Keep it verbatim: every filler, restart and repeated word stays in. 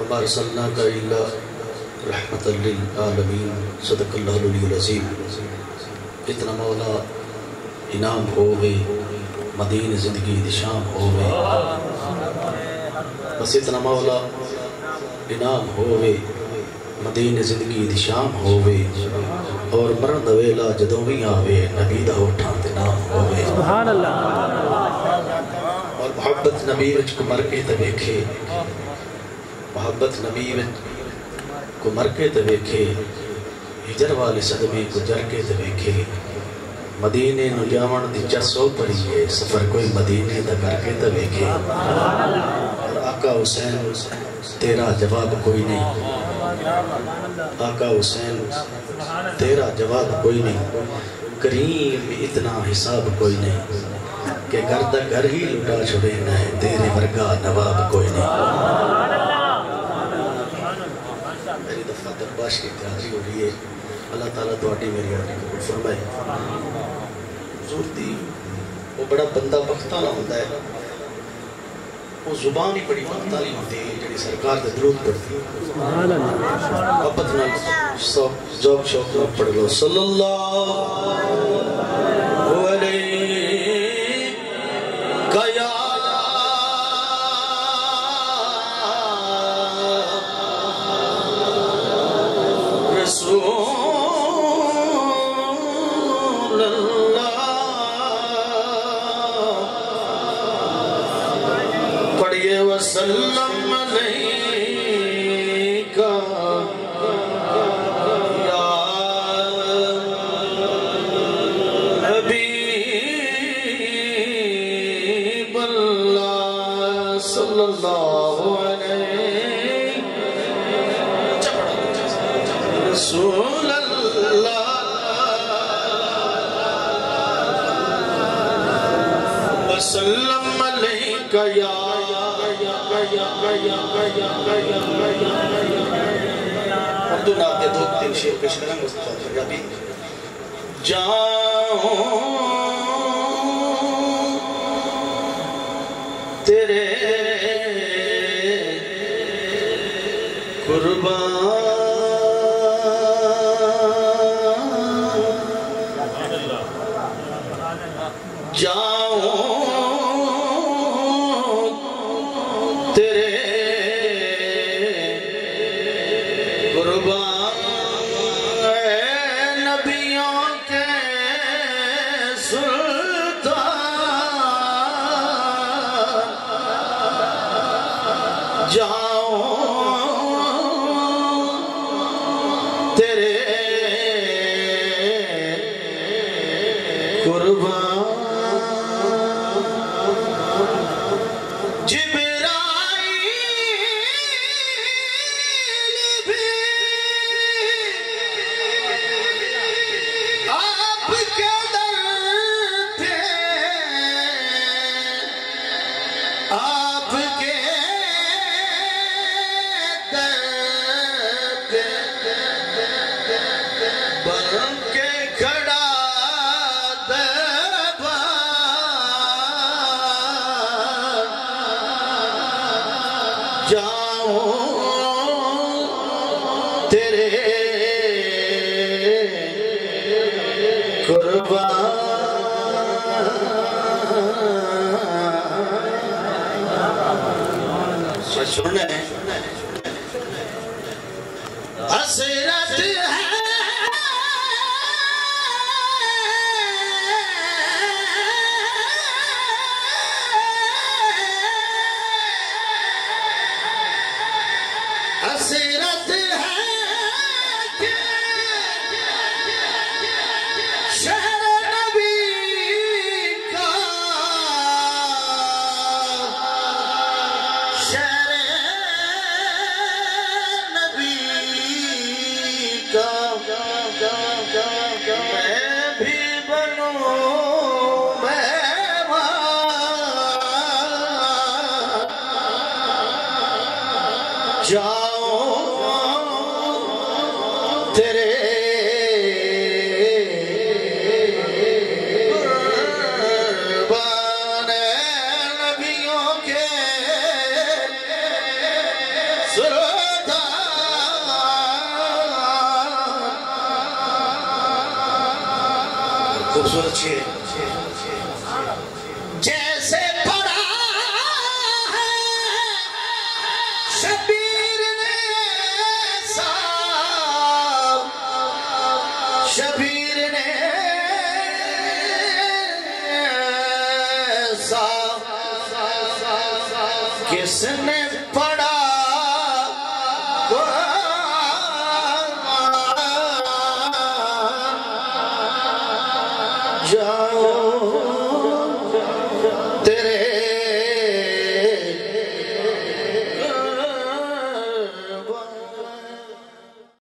وما ارسلناک الا رحمت للعالمین صدق اللہ العلی العظیم۔ اتنا مولا انعام ہووے مدین زندگی دی شام ہووے، بس اتنا مولا انعام ہووے مدین زندگی دی شام ہووے، اور مرن ویلا جدوں بھی آوے نبی دا ہوٹھاں تے نام ہووے۔ سبحان اللہ۔ اور محبت نبی وچ کو مر کے تے ویکھے، محبت نبی وچ کو مر کے تے ویکھے، ہجر والے صدمے کو جر کے تے ویکھے، مدینے نو جاون دی چسو پڑیے، سفر کوئی مدینے دا کر کے تے ویکھے۔ اور آقا حسین تیرا جواب کوئی نہیں، آقا حسین تیرا جواب کوئی نہیں، کریم اتنا حساب کوئی نہیں، کہ گھر دا گھر ہی لٹا چھوڑے نہ ہے، تیرے ورگا نواب کوئی نہیں۔ میری دفعہ درباش کی تیاری ہو رہی ہے، اللہ تعالیٰ تواڈی میری آدھی قبول فرمائے۔ حضور دی وہ بڑا بندہ بختہ نہ ہوتا ہے، وہ زبان ہی بڑی بختہ نہیں ہوتی ہے جڑی سرکار دے درود پڑھتی ہے۔ محبت نال ذوق شوق نال پڑھ لو، صلی اللہ علیہ یا وسلم علیکہ یا حبیب اللہ صلی اللہ علیہ رسول اللہ وسلم علیکہ یا اردو نام دے دو تین شیر پیش کریں مصطفیٰ فریابی۔ جاؤں تیرے قربان، جاؤں سننے حسرت ہے حسرت ہے کہ شہر نبی کا شہر میں بھی بنوں مہمان، جاؤں تیرے قربان نبیوں کے سر خوبصورت شعر جیسے پڑھا ہے شبیر نے صاحب شبیر نے صاحب کس نے پڑھا